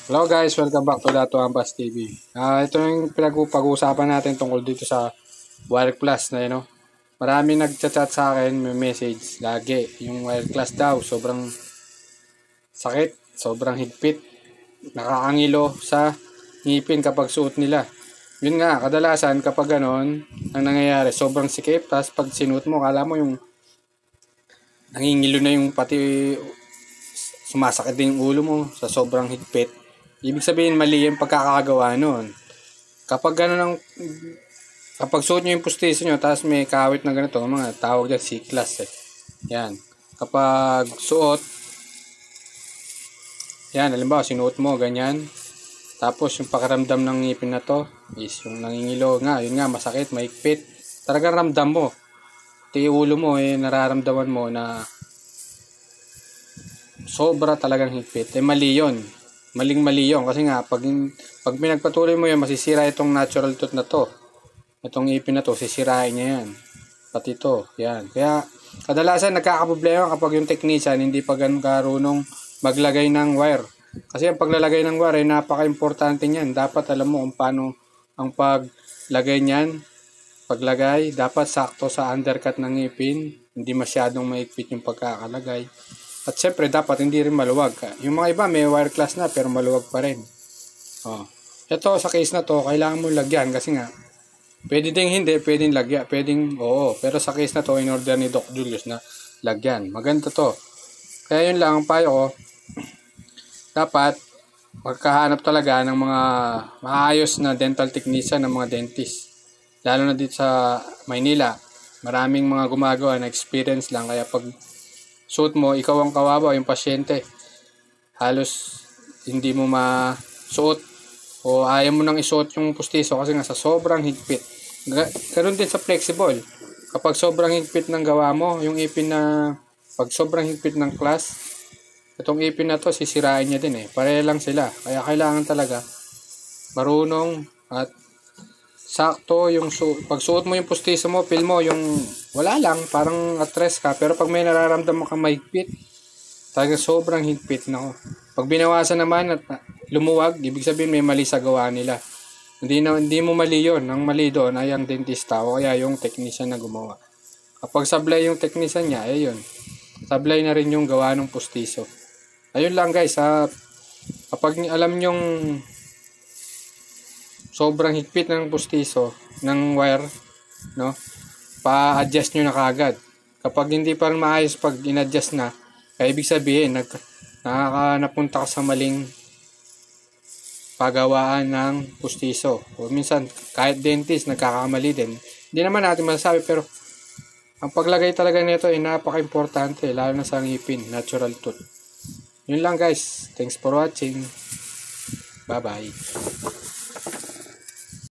Hello guys, welcome back to Dato Ampas TV. Ito yung pag-uusapan natin tungkol dito sa Wire Class na yun. Marami nagchat-chat sa akin, may message lagi. Yung Wire Class daw, sobrang sakit, sobrang higpit, nakakangilo sa ngipin kapag suot nila. Yun nga, kadalasan kapag ganon, ang nangyayari, sobrang sikip, tapos pag sinuot mo, kala mo yung nangingilo na yung pati sumasakit din yung ulo mo sa sobrang higpit. Ibig sabihin mali yung pagkakagawa nun. Kapag gano'n ang kapag suot nyo yung pustiso nyo tapos may kawit na ganito, mga tawag dyan C-class Yan. Kapag suot, yan, halimbawa sinuot mo ganyan. Tapos yung pakiramdam ng ngipin na to is yung nangingilo nga, yun nga masakit, mahigpit. Talagang ramdam mo. Pati ulo mo nararamdaman mo na sobra talagang higpit. Mali yun. Maling-mali yun. Kasi nga, pag pinagpatuloy mo yun, masisira itong natural tooth na to. Itong ipin na to, sisirain niya yan. Pati to, yan. Kaya, kadalasan nagkakaproblema kapag yung technician hindi pa ganun karunong maglagay ng wire. Kasi ang paglalagay ng wire ay napaka-importante niyan. Dapat alam mo kung paano ang paglagay niyan. Paglagay, dapat sakto sa undercut ng ngipin. Hindi masyadong maigpit yung pagkakalagay. At syempre, dapat hindi rin maluwag. Yung mga iba may wire class na pero maluwag pa rin. Ito, sa case na to, kailangan mo lagyan kasi nga, pwede ding hindi, pwedeng lagyan, pwedeng oo. Pero sa case na to, in order ni Doc Julius na lagyan. Maganda to. Kaya yun lang ang payo ko. Dapat, magkahanap talaga ng mga maayos na dental technician ng mga dentist. Lalo na dito sa Maynila. Maraming mga gumagawa na experience lang. Kaya pag suot mo, ikaw ang kawawa, yung pasyente. Halos hindi mo masuot o ayaw mo nang isuot yung pustiso kasi nga sa sobrang higpit. Ganoon din sa flexible. Kapag sobrang higpit ng gawa mo, yung ipin na pag sobrang higpit ng class, itong ipin na to sisirain niya din Pareha lang sila. Kaya kailangan talaga marunong at sakto yung pagsuot mo yung pustiso mo, feel mo yung wala lang, parang at-rest ka. Pero pag may nararamdaman kang mahigpit, talaga sobrang higpit na. Pag binawasan naman at lumuwag, ibig sabihin may mali sa gawa nila. Hindi mo mali yun. Ang mali doon ay ang dentista o kaya yung technician na gumawa. Kapag sablay yung technician niya, yun. Sablay na rin yung gawa ng pustiso. Ayun lang guys, kapag alam nyong sobrang higpit ng pustiso ng wire, no? Pa-adjust nyo na kagad. Kapag hindi pa rin maayos pag in-adjust na, kaya ibig sabihin napunta ka sa maling pagawaan ng pustiso. O minsan kahit dentist nagkakamali din. Hindi naman natin masasabi pero ang paglagay talaga nito ay napaka-importante lalo na sa ngipin, natural tooth. Yun lang guys. Thanks for watching. Bye bye.